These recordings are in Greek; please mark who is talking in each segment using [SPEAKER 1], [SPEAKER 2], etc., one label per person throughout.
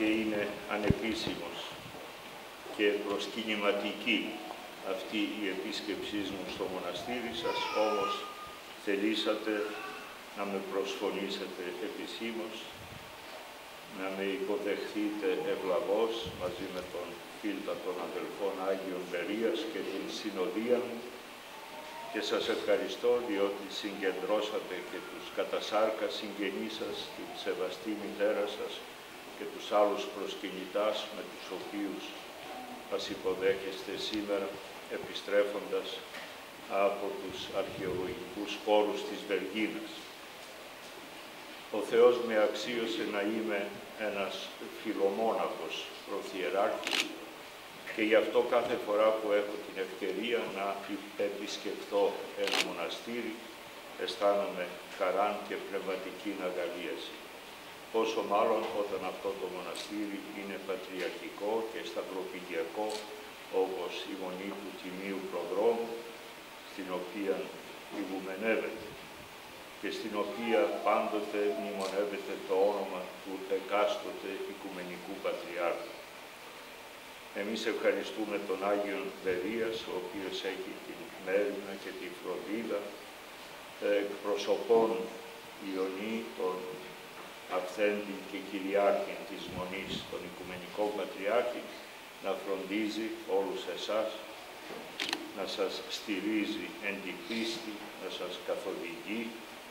[SPEAKER 1] και είναι ανεπίσημος και προσκυνηματική αυτή η επίσκεψή μου στο μοναστήρι σας, όμως θελήσατε να με προσφωνήσετε επισήμως, να με υποδεχθείτε ευλαβώς μαζί με τον φίλτα των αδελφών Άγιων Μπερίας και την συνοδεία μου, και σας ευχαριστώ διότι συγκεντρώσατε και τους κατά σάρκα συγγενείς σας, την σεβαστή μητέρα σας και τους άλλους προσκυνητάς με τους οποίους μας υποδέχεστε σήμερα, επιστρέφοντας από τους αρχαιολογικούς χώρους της Βεργίνας. Ο Θεός με αξίωσε να είμαι ένας φιλομόναχος προφιεράρχης και γι' αυτό κάθε φορά που έχω την ευκαιρία να επισκεφτώ ένα μοναστήρι αισθάνομαι χαράν και πνευματική αγαλίαση. Πόσο μάλλον όταν αυτό το μοναστήρι είναι πατριαρχικό και σταυροπηγιακό, όπως η Μονή του Τιμίου Προδρόμου, στην οποία ηγουμενεύεται και στην οποία πάντοτε μνημονεύεται το όνομα του εκάστοτε Οικουμενικού Πατριάρχου. Εμείς ευχαριστούμε τον Άγιον Μπερίας, ο οποίος έχει την μέριμνα και τη φροντίδα εκπροσωπών Ιωνί, των αυθέντη και κυριάρχη της Μονής, τον Οικουμενικό Πατριάρχη, να φροντίζει όλους εσάς, να σας στηρίζει εν τη πίστη, να σας καθοδηγεί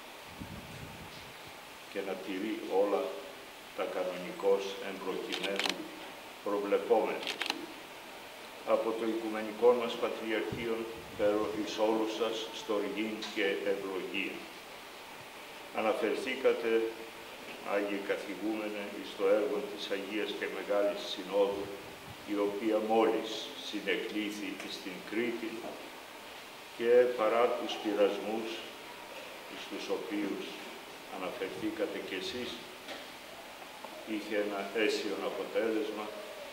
[SPEAKER 1] και να τηρεί όλα τα κανονικώς εμπροκειμένου προβλεπόμενα. Από το Οικουμενικό μας Πατριαρχείο φέρω εις όλους σας στοργήν και ευλογία. Αναφερθήκατε, Άγιοι Καθηγούμενε, εις το έργο της Αγίας και Μεγάλης Συνόδου, η οποία μόλις συνεκλήθη στην Κρήτη και παρά τους πειρασμούς στους οποίους αναφερθήκατε κι εσείς, είχε ένα αίσιον αποτέλεσμα,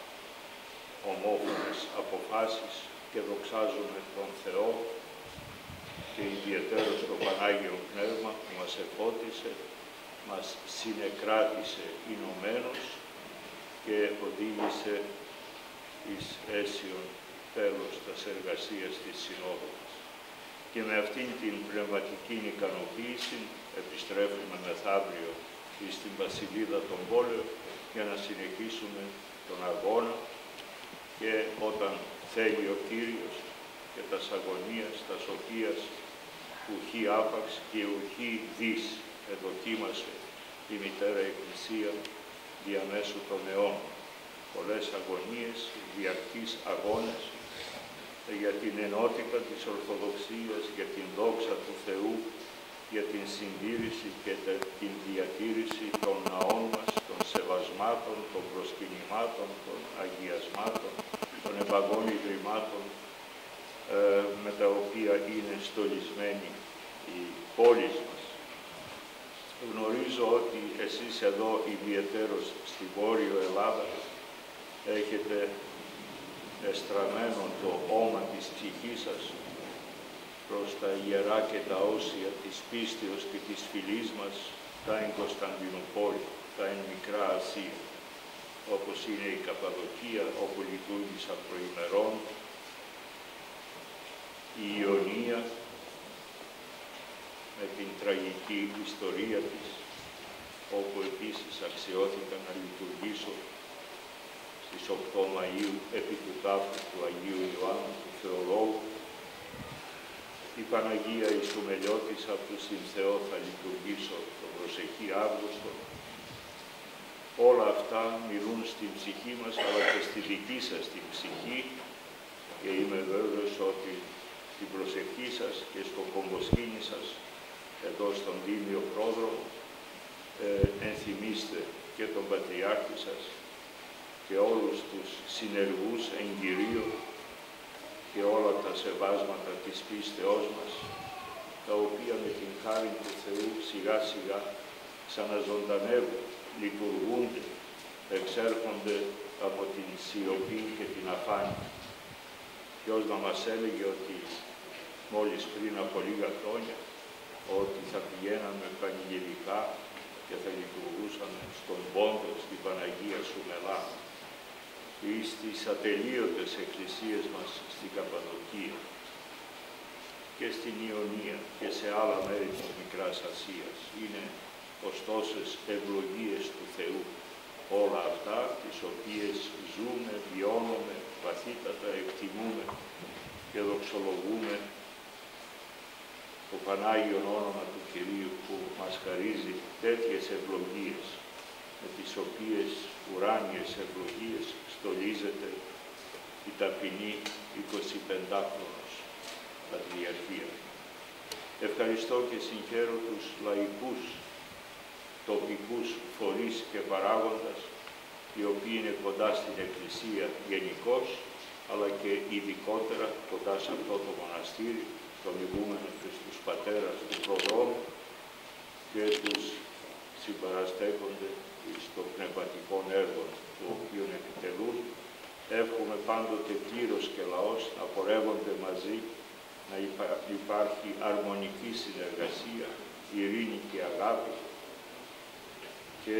[SPEAKER 1] ομόφωνες αποφάσεις, και δοξάζουμε τον Θεό και ιδιαιτέρως το Πανάγιο Πνεύμα που μας εφώτισε, μας συνεκράτησε ενωμένους και οδήγησε εις αίσιον τέλος τας εργασίας της Συνόδου μας. Και με αυτήν την πνευματική ικανοποίηση επιστρέφουμε μεθαύριο στην Βασιλίδα των Πόλεων για να συνεχίσουμε τον αγώνα, και όταν θέλει ο Κύριος και τας αγωνίας, τας οποίας ουχή άπαξ και ουχή δις εδοκίμασε η Μητέρα Εκκλησία διαμέσου των αιώνων. Πολλές αγωνίες, διαρκείς αγώνες για την ενότητα της Ορθοδοξίας, για την δόξα του Θεού, για την συντήρηση και την διατήρηση των ναών μας, των σεβασμάτων, των προσκυνημάτων, των αγιασμάτων, των ευαγών ιδρυμάτων, με τα οποία είναι στολισμένη η πόλη μας. Γνωρίζω ότι εσείς εδώ, ιδιαιτέρως στη Βόρειο Ελλάδα, έχετε εστραμμένο το όμα της ψυχής σας προς τα ιερά και τα όσια της πίστεως και της φυλής μας, τα εν Κωνσταντινούπολη, τα εν Μικρά Ασία, όπως είναι η Καπαδοκία, όπου λειτουργήσα προημερών, η Ιωνία, με την τραγική ιστορία της, όπου επίσης αξιώθηκα να λειτουργήσω στις 8 Μαΐου επί του τάφου του Αγίου Ιωάννου του Θεολόγου. Η Παναγία Ισουμελιώτισσα, που στην Θεό θα λειτουργήσω τον προσεχή Αύγουστο. Όλα αυτά μιλούν στην ψυχή μας, αλλά και στη δική σας την ψυχή, και είμαι βέβαιος ότι στην προσευχή σας και στο κομποσκήνι σας εδώ στον Τίμιο Πρόδρομο ενθυμίστε και τον Πατριάρχη σας και όλους τους συνεργούς εν Κυρίω και όλα τα σεβάσματα της πίστεώς μας, τα οποία με την χάρη του Θεού σιγά σιγά ξαναζωντανεύουν, λειτουργούνται, εξέρχονται από την σιωπή και την αφάνεια. Ποιος να μας έλεγε ότι μόλις πριν από λίγα χρόνια ότι θα πηγαίναμε πανηγυρικά και θα λειτουργούσαμε στον πόντο, στην Παναγία Σουμελά, εις τις ατελείωτες εκκλησίες μας στην Καπαδοκία και στην Ιωνία και σε άλλα μέρη της Μικράς Ασίας. Είναι ωστόσες ευλογίες του Θεού. Όλα αυτά, τις οποίες ζούμε, βιώνουμε, βαθύτατα εκτιμούμε και δοξολογούμε το Πανάγιον όνομα του Κυρίου που μας χαρίζει τέτοιες ευλογίες, με τις οποίες ουράνιες ευλογίες στολίζεται η ταπεινή 25χρονος Πατριαρχία. Ευχαριστώ και συγχαίρω τους λαϊκούς, τοπικούς φορείς και παράγοντας, οι οποίοι είναι κοντά στην Εκκλησία γενικώς, αλλά και ειδικότερα κοντά σε αυτό το μοναστήρι, στον ηγούμενο και στους πατέρας του προδρόμου και τους συμπαραστέκονται στο πνευματικό έργο το οποίο επιτελούν. Εύχομαι πάντοτε κλήρος και λαός να πορεύονται μαζί, να υπάρχει αρμονική συνεργασία, ειρήνη και αγάπη και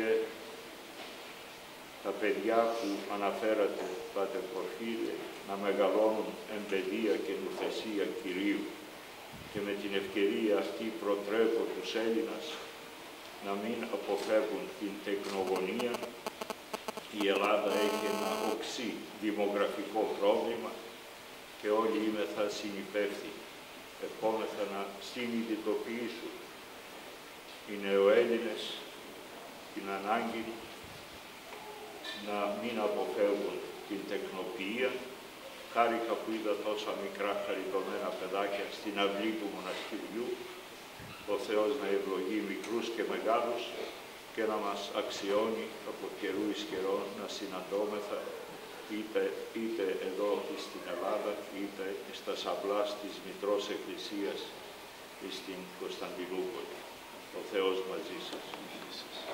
[SPEAKER 1] τα παιδιά που αναφέρατε, Πάτερ Πορφύριε, να μεγαλώνουν εν παιδεία και νουθεσία Κυρίου και με την ευκαιρία αυτή προτρέπω τους Έλληνας να μην αποφεύγουν την τεκνογωνία. Η Ελλάδα έχει ένα οξύ δημογραφικό πρόβλημα και όλοι είμεθα συνυπεύθυνοι. Ευχόμεθα να συνειδητοποιήσουν οι νεοέλληνες την ανάγκη να μην αποφεύγουν την τεκνοποιία. Χάρηκα που είδα τόσα μικρά χαριτωμένα παιδάκια στην αυλή του μοναστηριού. Ο Θεός να ευλογεί μικρούς και μεγάλους και να μας αξιώνει από καιρού εις καιρό να συναντώμεθα είτε εδώ στην Ελλάδα, είτε στα σαμπλάς της Μητρός Εκκλησίας στην Κωνσταντινούπολη. Ο Θεός μαζί σας.